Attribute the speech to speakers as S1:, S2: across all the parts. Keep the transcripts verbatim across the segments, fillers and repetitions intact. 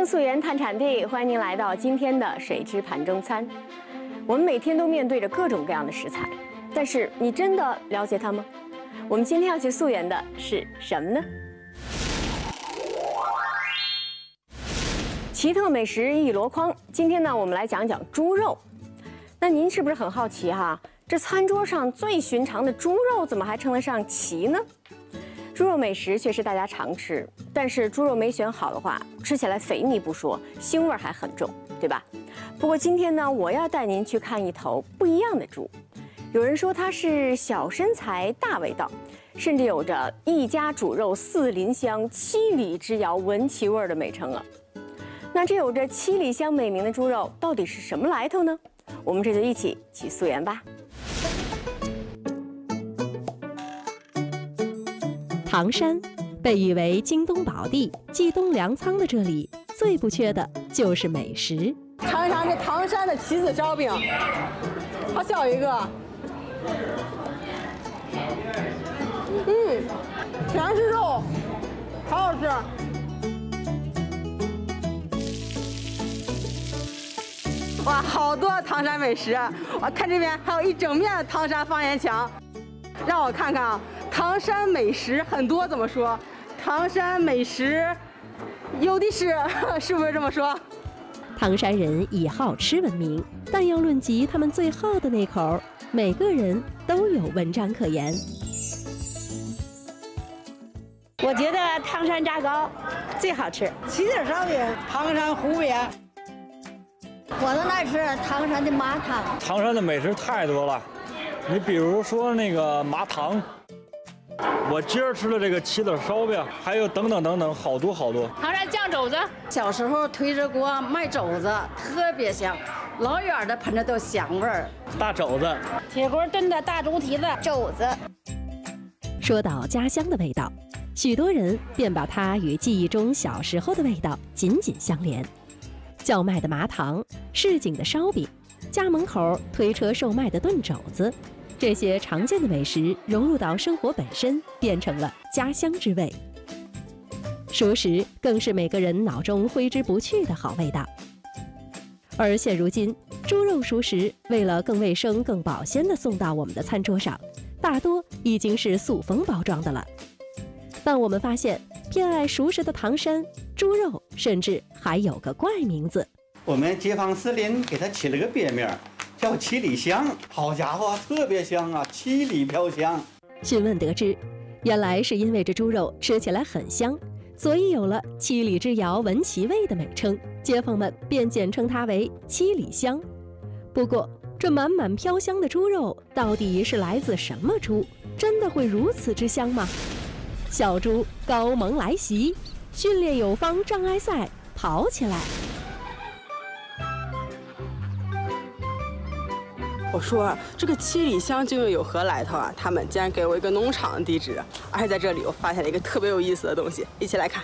S1: 溯源探产地，欢迎您来到今天的水知盘中餐。我们每天都面对着各种各样的食材，但是你真的了解它吗？我们今天要去溯源的是什么呢？奇特美食一箩筐，今天呢，我们来讲讲猪肉。那您是不是很好奇哈？这餐桌上最寻常的猪肉，怎么还称得上奇呢？猪肉美食确实大家常吃，但是猪肉没选好的话，吃起来肥腻不说，腥味还很重，对吧？不过今天呢，我要带您去看一头不一样的猪。有人说它是小身材大味道，甚至有着一家煮肉四邻香、七里之遥闻其味的美称啊。那这有着七里香美名的猪肉到底是什么来头呢？我们这就一起去溯源吧。
S2: 唐山被誉为京东宝地、冀东粮仓的这里，最不缺的就是美食。
S3: 尝一尝这唐山的棋子烧饼，好小一个，嗯，全是肉，好好吃。哇，好多唐山美食！我看这边还有一整面的唐山方言墙，让我看看啊。唐山美食很多，怎么说？唐山美食有的是，是不是这么说？
S2: 唐山人以好吃闻名，但要论及他们最好的那口，每个人都有文章可言。
S4: 我觉得唐山炸糕最好吃，
S5: 棋子烧饼，唐山糊饼。
S6: 我的爱吃唐山的麻糖。
S7: 唐山的美食太多了，你比如说那个麻糖。我今儿吃的这个棋子烧饼，还有等等等等，好多好多。
S8: 唐山酱肘子，
S9: 小时候推着锅卖肘子，特别香，老远的喷着都香味儿。
S7: 大肘子，
S4: 铁锅炖的大猪蹄子，
S6: 肘子。
S2: 说到家乡的味道，许多人便把它与记忆中小时候的味道紧紧相连。叫卖的麻糖，市井的烧饼，家门口推车售卖的炖肘子。这些常见的美食融入到生活本身，变成了家乡之味。熟食更是每个人脑中挥之不去的好味道。而现如今，猪肉熟食为了更卫生、更保鲜地送到我们的餐桌上，大多已经是塑封包装的了。但我们发现，偏爱熟食的唐山，猪肉甚至还有个怪名字。
S10: 我们街坊四邻给它起了个别名，叫七里香。好家伙，特别香啊，七里飘香。
S2: 询问得知，原来是因为这猪肉吃起来很香，所以有了七里之遥闻其味的美称，街坊们便简称它为七里香。不过，这满满飘香的猪肉到底是来自什么猪？真的会如此之香吗？小猪高萌来袭，训练有方，障碍赛跑起来。
S3: 我说这个七里香究竟有何来头啊？他们竟然给我一个农场的地址，而且在这里我发现了一个特别有意思的东西，一起来看。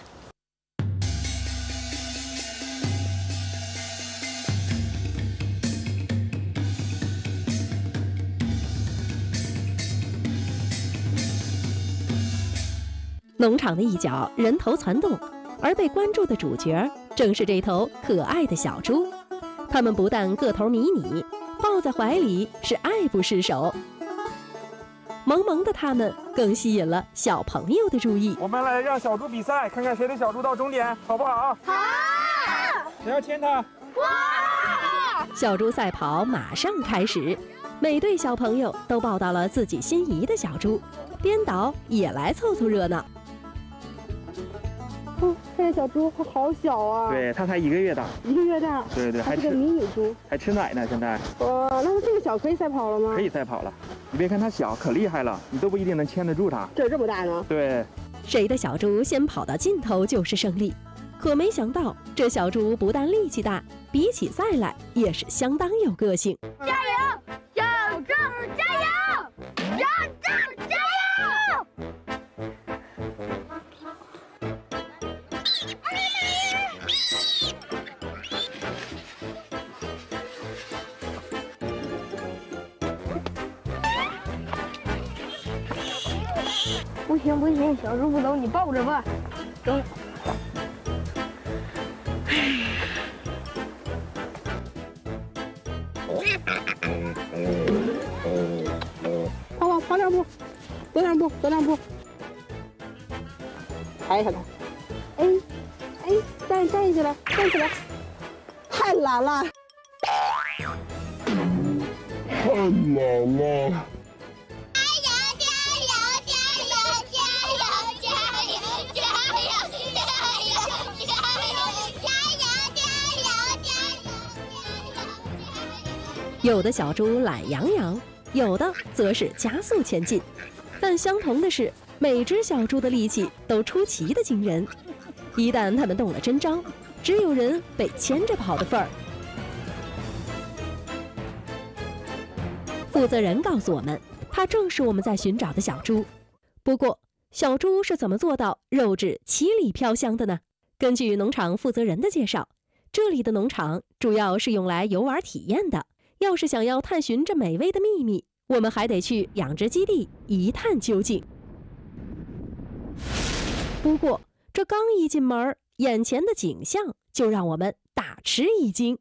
S2: 农场的一角人头攒动，而被关注的主角正是这头可爱的小猪。它们不但个头迷你，抱在怀里是爱不释手。萌萌的它们更吸引了小朋友的注意。
S11: 我们来让小猪比赛，看看谁的小猪到终点，好不好？好！谁要牵它？
S2: 哇！小猪赛跑马上开始，每队小朋友都抱到了自己心仪的小猪，编导也来凑凑热闹。
S3: 哦，这个小猪它好小啊！
S11: 对，它才一个月大。
S3: 一个月大？
S11: 对对，
S3: 还是个迷你猪，
S11: 还吃奶呢。现在。
S3: 哇，那么这么小可以赛跑了吗？
S11: 可以赛跑了。你别看它小，可厉害了，你都不一定能牵得住它。
S3: 这这么大呢？
S11: 对。
S2: 谁的小猪先跑到尽头就是胜利。可没想到，这小猪不但力气大，比起赛来也是相当有个性。
S6: 加油，小猪加油，小猪加油！不行不行，小猪不走，你抱着吧。走。唉，
S3: 步，走两步。抬一下它。哎，哎，站站起来，站起来。太懒了。
S6: 太懒了。
S2: 有的小猪懒洋洋，有的则是加速前进，但相同的是，每只小猪的力气都出奇的惊人。一旦它们动了真章，只有人被牵着跑的份儿。负责人告诉我们，它正是我们在寻找的小猪。不过，小猪是怎么做到肉质七里飘香的呢？根据农场负责人的介绍，这里的农场主要是用来游玩体验的。 要是想要探寻这美味的秘密，我们还得去养殖基地一探究竟。不过，这刚一进门，眼前的景象就让我们大吃一惊。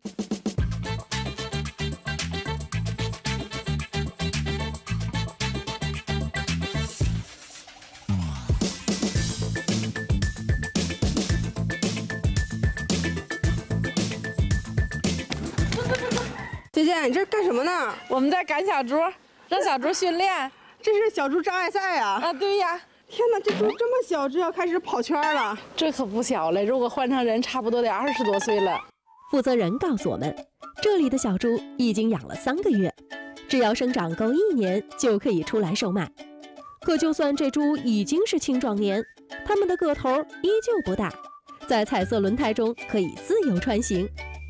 S3: 姐姐，你这干什么呢？
S5: 我们在赶小猪，让小猪训练。
S3: 这是小猪障碍赛啊！
S5: 啊，对呀。
S3: 天哪，这猪这么小，就要开始跑圈了。
S5: 这可不小了，如果换成人，差不多得二十多岁了。
S2: 负责人告诉我们，这里的小猪已经养了三个月，只要生长够一年就可以出来售卖。可就算这猪已经是青壮年，它们的个头依旧不大，在彩色轮胎中可以自由穿行。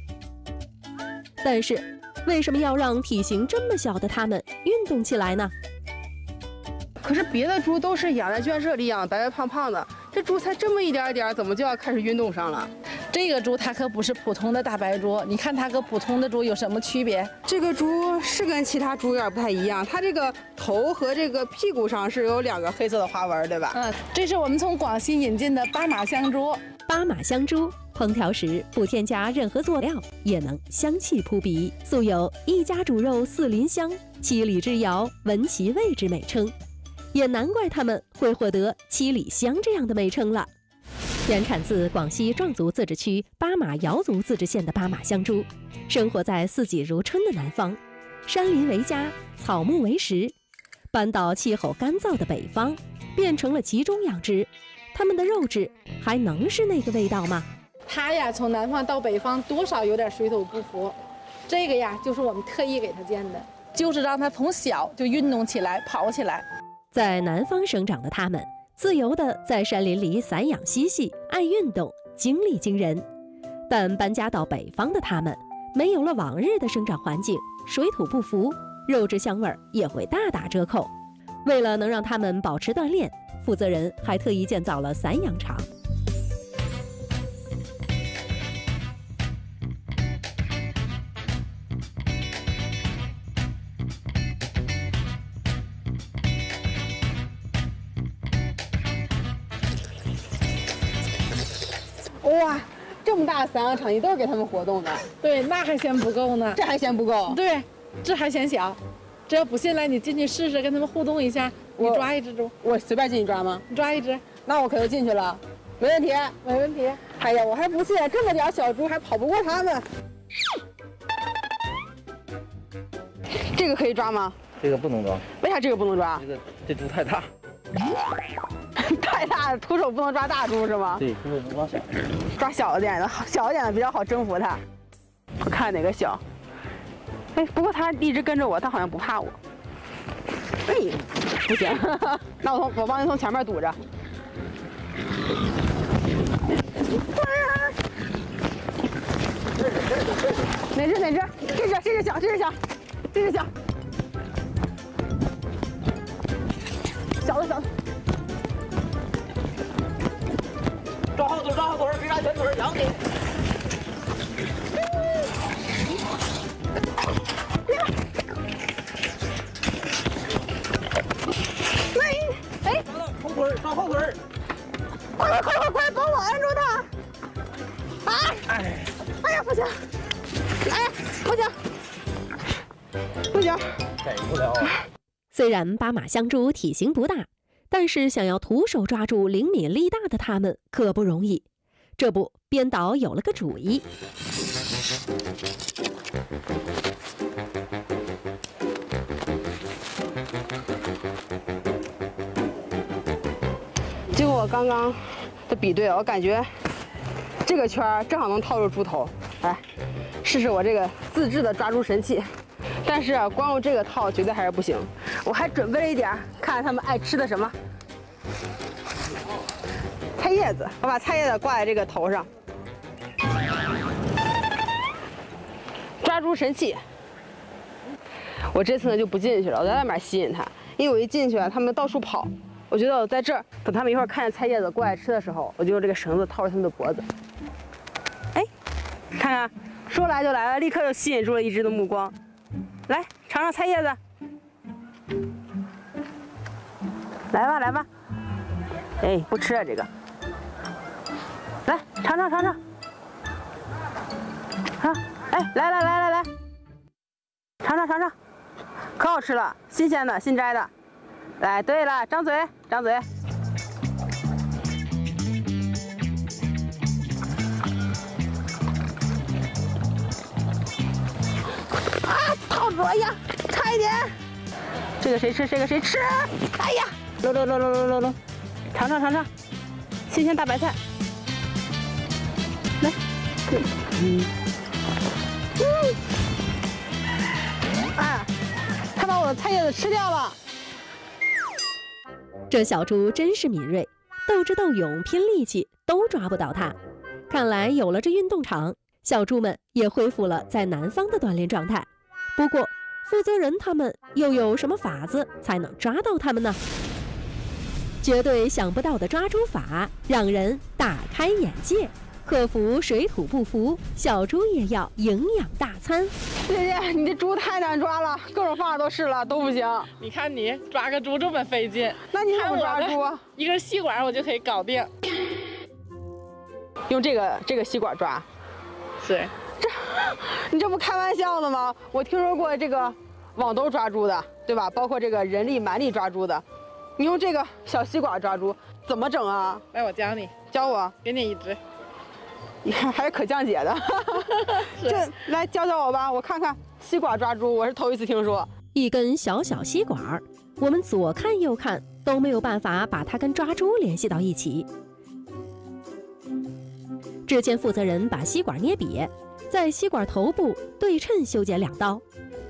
S2: 但是， 为什么要让体型这么小的它们运动起来呢？
S3: 可是别的猪都是养在圈舍里养，白白胖胖的，这猪才这么一点点，怎么就要开始运动上了？
S5: 这个猪它可不是普通的大白猪，你看它和普通的猪有什么区别？
S3: 这个猪是跟其他猪有点不太一样，它这个头和这个屁股上是有两个黑色的花纹，对吧？
S5: 嗯，这是我们从广西引进的巴马香猪。
S2: 巴马香猪 烹调时不添加任何佐料，也能香气扑鼻，素有“一家煮肉四邻香，七里之遥闻其味”之美称，也难怪它们会获得“七里香”这样的美称了。原产自广西壮族自治区巴马瑶族自治县的巴马香猪，生活在四季如春的南方，山林为家，草木为食。搬到气候干燥的北方，变成了集中养殖，它们的肉质还能是那个味道吗？
S5: 它呀，从南方到北方，多少有点水土不服。这个呀，就是我们特意给它建的，就是让它从小就运动起来、跑起来。
S2: 在南方生长的它们，自由地在山林里散养嬉戏，爱运动，精力惊人。但搬家到北方的它们，没有了往日的生长环境，水土不服，肉质香味也会大打折扣。为了能让它们保持锻炼，负责人还特意建造了散养场。
S3: 哇，这么大的散养场，你都是给他们活动的？
S5: 对，那还嫌不够呢。
S3: 这还嫌不够？
S5: 对，这还嫌小。这要不信来，你进去试试，跟他们互动一下。你抓一只猪，
S3: 我随便进去抓吗？
S5: 你抓一只，
S3: 那我可就进去了，没问题，
S5: 没问题。
S3: 哎呀，我还不信，这么点小猪还跑不过他们。这个可以抓吗？
S8: 这个不能抓。
S3: 为啥这个不能抓？
S8: 这个这猪太大。
S3: 太大，徒手不能抓大猪是吗？
S8: 对，徒手能抓小的。
S3: 抓小一点的，小一点的比较好征服它。我看哪个小。哎，不过它一直跟着我，它好像不怕我。哎，不行，那我从我帮你从前面堵着。哪只哪只？这只这只小，这只小，这只小。小的小的。
S8: 抓后腿，抓后腿，别抓前腿，仰你。
S3: 哎，
S8: 后腿，抓后腿。
S3: 快快快快快，帮我按住他！啊！哎，哎呀，不行！哎呀，不行！不行！
S8: 给不了。
S2: 虽然巴马香猪体型不大， 但是想要徒手抓住灵敏力大的它们可不容易。这不，编导有了个主意。
S3: 经过我刚刚的比对，我感觉这个圈正好能套住猪头。来，试试我这个自制的抓猪神器。但是啊，光用这个套绝对还是不行。我还准备了一点，看看他们爱吃的什么。菜叶子，我把菜叶子挂在这个头上。抓猪神器。我这次呢就不进去了，我在外面吸引它，因为我一进去啊，它们到处跑。我觉得我在这儿，等他们一会儿看见菜叶子过来吃的时候，我就用这个绳子套住他们的脖子。哎，看看，说来就来了，立刻就吸引住了一只的目光。来，尝尝菜叶子。来吧，来吧。哎，不吃啊这个。来，尝尝尝尝。啊，哎，来来来来来，尝尝尝尝，可好吃了，新鲜的，新摘的。来，对了，张嘴，张嘴。啊，套住！哎呀，差一点。这个谁吃？这个谁吃？哎呀，搂搂搂搂搂搂搂，尝尝尝尝，新鲜大白菜。来，嗯，嗯，啊，它把我的菜叶子吃掉了。
S2: 这小猪真是敏锐，斗智斗勇、拼力气都抓不到它。看来有了这运动场，小猪们也恢复了在南方的锻炼状态。不过，负责人他们又有什么法子才能抓到它们呢？绝对想不到的抓猪法，让人大开眼界。克服水土不服，小猪也要营养大餐。
S3: 姐姐，你这猪太难抓了，各种方法都试了，都不行。
S5: 你看你抓个猪这么费劲，
S3: 那你怎么抓猪啊？
S5: 一根吸管我就可以搞定。
S3: 用这个这个吸管抓？
S5: 是。
S3: 这，你这不开玩笑的吗？我听说过这个网兜抓猪的，对吧？包括这个人力蛮力抓猪的，你用这个小吸管抓猪，怎么整啊？
S5: 来，我教你，
S3: 教我，
S5: 给你一只。
S3: 你看还是可降解的，这来教教我吧，我看看吸管抓猪，我是头一次听说。
S2: 一根小小吸管，我们左看右看都没有办法把它跟抓猪联系到一起。只见负责人把吸管捏瘪，在吸管头部对称修剪两刀，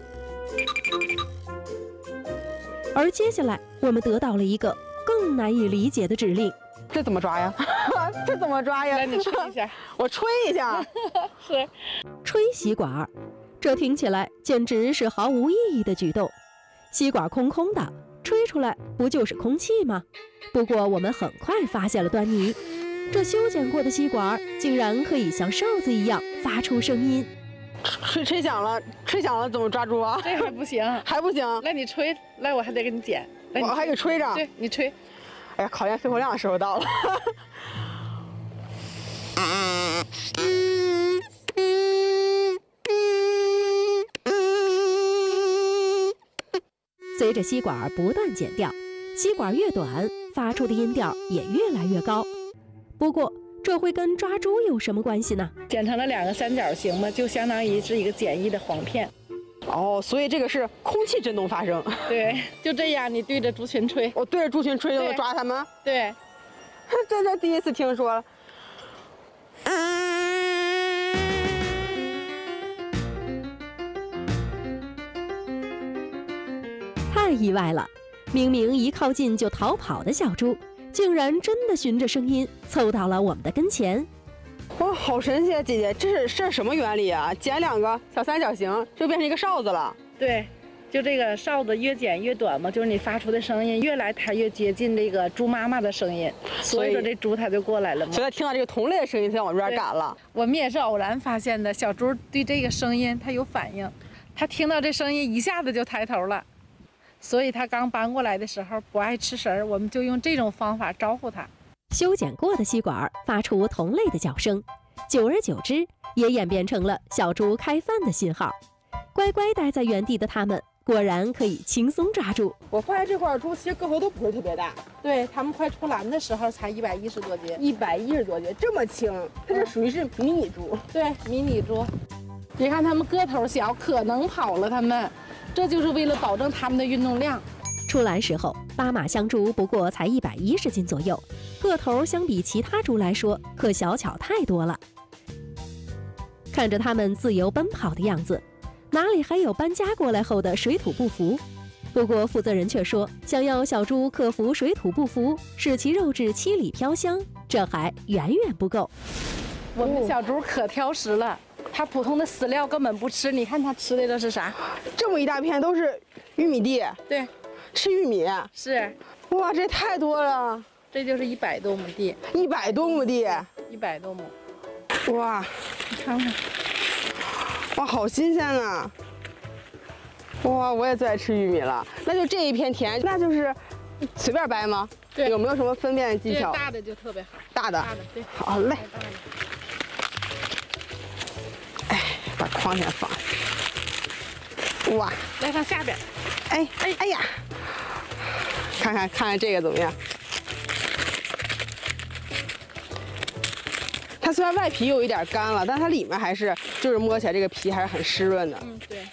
S2: 而接下来我们得到了一个更难以理解的指令。
S3: 这怎么抓呀？这怎么抓呀？
S5: 来，你吹一下。
S3: 我吹一下。
S5: 是。
S2: 吹吸管，这听起来简直是毫无意义的举动。吸管空空的，吹出来不就是空气吗？不过我们很快发现了端倪，这修剪过的吸管竟然可以像哨子一样发出声音。
S3: 吹吹响了，吹响了怎么抓猪啊？
S5: 这还不行，
S3: 还不行。
S5: 来，你吹，来，我还得给你剪。
S3: 我还给吹着。
S5: 对，你吹。
S3: 哎呀，考验肺活量的时候到了。
S2: 随着吸管不断剪掉，吸管越短，发出的音调也越来越高。不过，这会跟抓猪有什么关系呢？
S5: 剪成了两个三角形嘛，就相当于是一个简易的簧片。
S3: 哦，所以这个是空气振动发生。
S5: 对，就这样，你对着猪群吹。
S3: 我对着猪群吹就能抓它们？
S5: 对。
S3: 这这第一次听说了。
S2: 太意外了！明明一靠近就逃跑的小猪，竟然真的循着声音凑到了我们的跟前。
S3: 哇，好神奇啊，姐姐，这是这是什么原理啊？剪两个小三角形就变成一个哨子了。
S5: 对，就这个哨子越剪越短嘛，就是你发出的声音越来它越接近这个猪妈妈的声音，所以说这猪它就过来了嘛。
S3: 所以它听到这个同类的声音，它往这边赶了。
S5: 我们也是偶然发现的，小猪对这个声音它有反应，它听到这声音一下子就抬头了。所以它刚搬过来的时候不爱吃食儿，我们就用这种方法招呼它。
S2: 修剪过的吸管发出同类的叫声，久而久之也演变成了小猪开饭的信号。乖乖待在原地的它们果然可以轻松抓住。
S3: 我发现这块猪其实个头都不是特别大，
S5: 对他们快出栏的时候才一百一十多斤，
S3: 一百一十多斤，这么轻，它这属于是迷你猪。
S5: 对，迷你猪。别看它们个头小，可能跑了，它们，这就是为了保证它们的运动量。
S2: 出栏时候，巴马香猪不过才一百一十斤左右，个头相比其他猪来说可小巧太多了。看着它们自由奔跑的样子，哪里还有搬家过来后的水土不服？不过负责人却说，想要小猪克服水土不服，使其肉质七里飘香，这还远远不够。
S5: 我们小猪可挑食了，它普通的饲料根本不吃。你看它吃的这是啥？
S3: 这么一大片都是玉米地。
S5: 对，
S3: 吃玉米。
S5: 是。
S3: 哇，这太多了。
S5: 这就是一百多亩地。
S3: 一百多亩地。
S5: 一百多亩。
S3: 哇，
S5: 你看看。
S3: 哇，好新鲜啊！哇，我也最爱吃玉米了。那就这一片田，那就是随便掰吗？
S5: 对。
S3: 有没有什么分辨技巧？
S5: 大的就特别好。
S3: 大的。
S5: 大的，对。
S3: 好嘞。哎，把筐先放。哇，
S5: 来上下边。
S3: 哎哎哎呀，看看看看这个怎么样？它虽然外皮有一点干了，但它里面还是就是摸起来这个皮还是很湿润的。
S5: 嗯，对。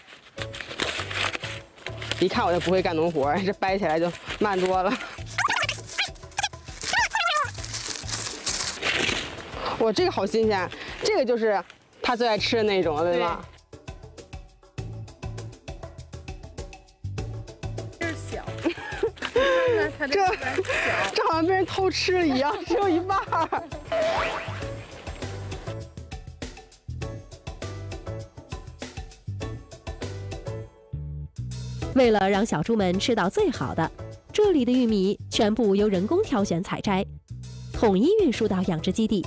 S3: 一看我就不会干农活，这掰起来就慢多了。哇，这个好新鲜，这个就是他最爱吃的那种了，对吧？
S5: 这小，看看它这
S3: 小，这好像被人偷吃了一样，只有一半儿。
S2: 为了让小猪们吃到最好的，这里的玉米全部由人工挑选采摘，统一运输到养殖基地。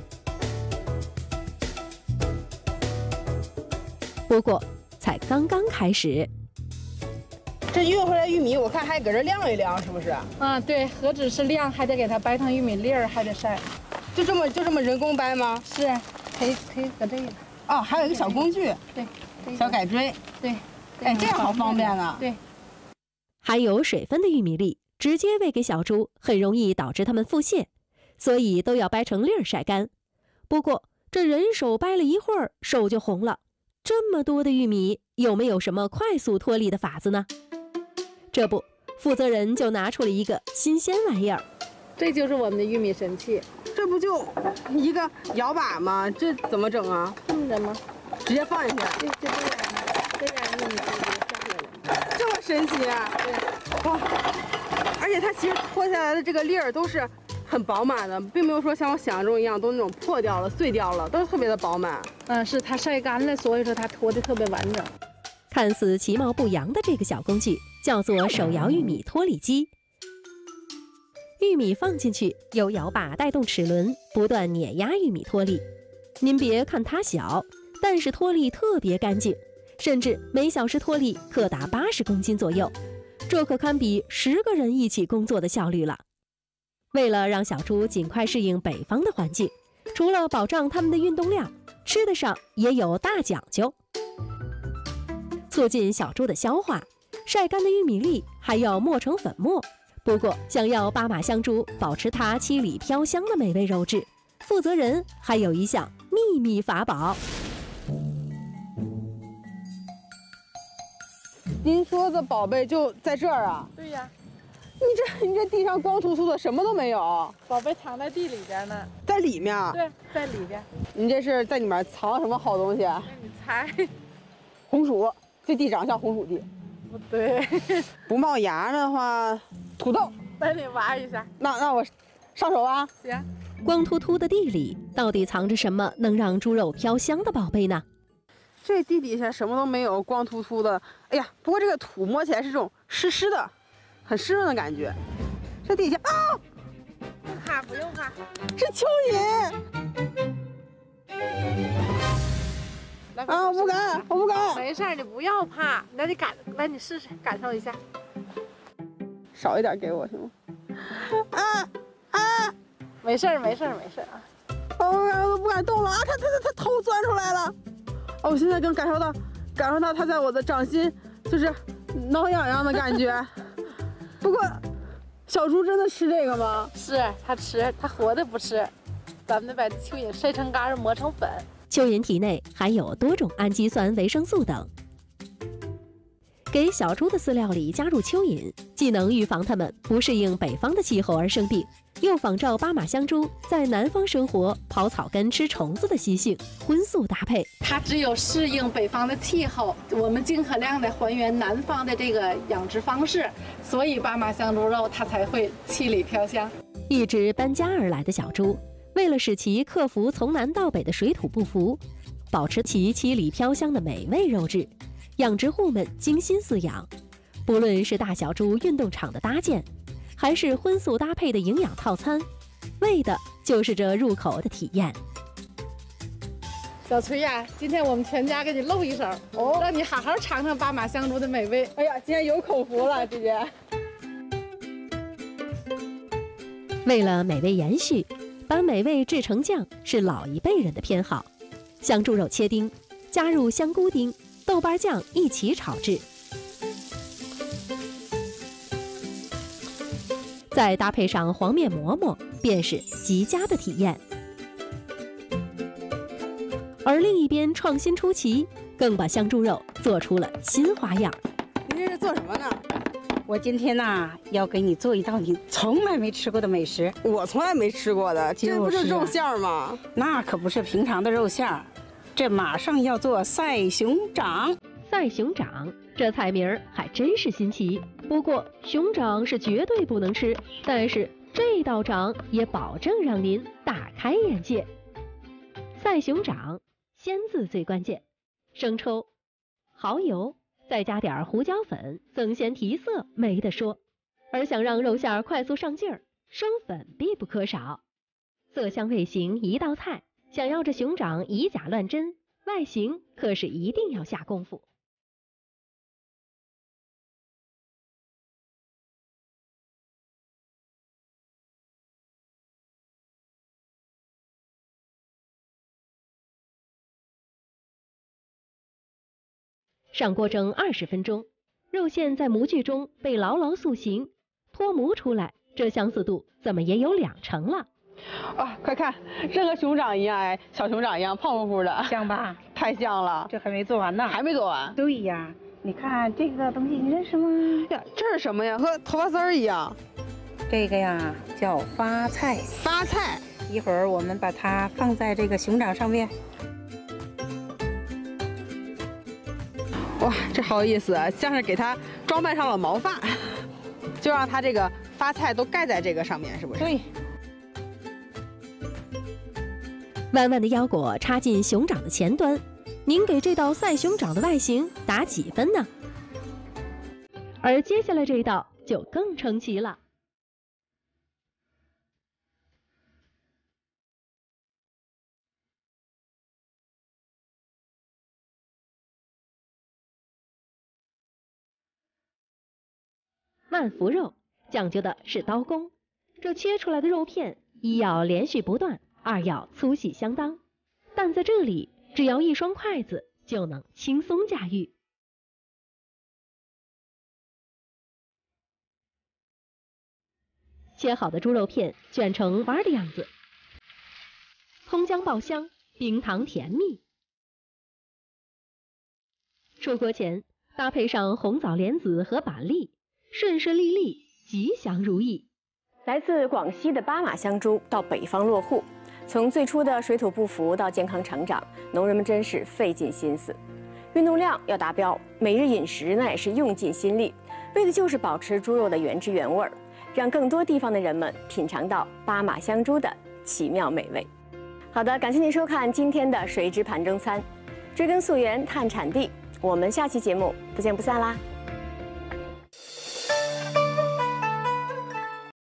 S2: 不过，才刚刚开始。
S3: 这运回来玉米，我看还搁这晾一晾，是不是？
S5: 啊，对，何止是晾，还得给它掰成玉米粒儿，还得晒。
S3: 就这么就这么人工掰吗？
S5: 是，可以可以搁这个。
S3: 哦，还有一个小工具。
S5: 对，
S3: 小改锥。
S5: 对。
S3: 哎，这样好方便啊！
S5: 对，
S2: 含有水分的玉米粒直接喂给小猪，很容易导致它们腹泻，所以都要掰成粒儿晒干。不过这人手掰了一会儿，手就红了。这么多的玉米，有没有什么快速脱粒的法子呢？这不，负责人就拿出了一个新鲜玩意儿。
S5: 这就是我们的玉米神器。
S3: 这不就一个摇把吗？这怎么整啊？
S5: 这么整吗？
S3: 直接放进去。
S5: 对，就这样。这样玉米就下来了，
S3: 这么神奇啊！对，哇！而且它其实脱下来的这个粒儿都是很饱满的，并没有说像我想象中一样都那种破掉了、碎掉了，都是特别的饱满。
S5: 嗯，是它晒干了，所以说它脱的特别完整。
S2: 看似其貌不扬的这个小工具叫做手摇玉米脱粒机。玉米放进去，由摇把带动齿轮，不断碾压玉米脱粒。您别看它小，但是脱粒特别干净。甚至每小时脱粒可达八十公斤左右，这可堪比十个人一起工作的效率了。为了让小猪尽快适应北方的环境，除了保障它们的运动量，吃的上也有大讲究。促进小猪的消化，晒干的玉米粒还要磨成粉末。不过，想要巴马香猪保持它七里飘香的美味肉质，负责人还有一项秘密法宝。
S3: 您说的宝贝就在这儿啊？
S5: 对呀。
S3: 你这你这地上光秃秃的，什么都没有。
S5: 宝贝藏在地里边呢。
S3: 在里面？
S5: 对，在里边。
S3: 你这是在里面藏什么好东西？
S5: 让你猜。
S3: 红薯，这地长像红薯地。
S5: 不对。
S3: 不冒芽的话，土豆。
S5: 那你挖一下。
S3: 那那我上手挖。
S5: 行。
S2: 光秃秃的地里，到底藏着什么能让猪肉飘香的宝贝呢？
S3: 这地底下什么都没有，光秃秃的。哎呀，不过这个土摸起来是这种湿湿的，很湿润的感觉。这底下啊，
S5: 不用怕，不用怕，
S3: 是蚯蚓。啊，我不敢，我不敢。
S5: 没事，你不要怕，那你感，来你试试，感受一下。
S3: 少一点给我行吗？啊啊！
S5: 没事，没事，没事啊。
S3: 我都不敢动了啊！它它它它头钻出来了。哦，我现在能感受到，感受到它在我的掌心，就是挠痒痒的感觉。不过，小猪真的吃这个吗？
S5: 是，它吃，它活的不吃。咱们把蚯蚓晒成干，磨成粉。
S2: 蚯蚓体内含有多种氨基酸、维生素等。给小猪的饲料里加入蚯蚓，既能预防它们不适应北方的气候而生病，又仿照巴马香猪在南方生活、刨草根、吃虫子的习性，荤素搭配。
S5: 它只有适应北方的气候，我们尽可量的还原南方的这个养殖方式，所以巴马香猪肉它才会七里飘香。
S2: 一只搬家而来的小猪，为了使其克服从南到北的水土不服，保持其七里飘香的美味肉质，养殖户们精心饲养。不论是大小猪运动场的搭建，还是荤素搭配的营养套餐，为的就是这入口的体验。
S5: 小崔呀，今天我们全家给你露一手，哦，让你好好尝尝巴马香猪的美味。
S3: 哎呀，今天有口福了，姐姐。
S2: 为了美味延续，把美味制成酱是老一辈人的偏好。香猪肉切丁，加入香菇丁、豆瓣酱一起炒制，再搭配上黄面馍馍，便是极佳的体验。而另一边创新出奇，更把香猪肉做出了新花样。
S3: 您这是做什么呢？
S4: 我今天呐，要给你做一道你从来没吃过的美食。
S3: 我从来没吃过的，这不是肉馅儿吗？
S4: 那可不是平常的肉馅儿，这马上要做赛熊掌。
S2: 赛熊掌这菜名儿还真是新奇。不过熊掌是绝对不能吃，但是这道掌也保证让您大开眼界。赛熊掌，鲜字最关键，生抽、蚝油。再加点胡椒粉，增鲜提色，没得说。而想让肉馅快速上劲儿，生粉必不可少。色香味形一道菜，想要这熊掌以假乱真，外形可是一定要下功夫。上锅蒸二十分钟，肉馅在模具中被牢牢塑形，脱模出来，这相似度怎么也有两成了。
S3: 啊，快看，这和熊掌一样，哎，小熊掌一样，胖乎乎的，
S4: 像吧？
S3: 太像了。
S4: 这还没做完呢。
S3: 还没做完？
S4: 对呀，你看这个东西，你认识吗？
S3: 呀，这是什么呀？和头发丝儿一样。
S4: 这个呀叫发菜。
S3: 发菜。
S4: 一会儿我们把它放在这个熊掌上面。
S3: 哇，这好有意思，像是给它装扮上了毛发，就让它这个发菜都盖在这个上面，是不是？
S4: 对。
S2: 弯弯的腰果插进熊掌的前端，您给这道赛熊掌的外形打几分呢？而接下来这一道就更称奇了。慢腐肉讲究的是刀工，这切出来的肉片，一要连续不断，二要粗细相当，但在这里只要一双筷子就能轻松驾驭。切好的猪肉片卷成丸的样子，葱姜爆香，冰糖甜蜜。出锅前搭配上红枣莲子和板栗，顺顺利利，吉祥如意。
S1: 来自广西的巴马香猪到北方落户，从最初的水土不服到健康成长，农人们真是费尽心思。运动量要达标，每日饮食呢也是用尽心力，为的就是保持猪肉的原汁原味儿，让更多地方的人们品尝到巴马香猪的奇妙美味。好的，感谢您收看今天的水知盘中餐，追根溯源探产地，我们下期节目不见不散啦。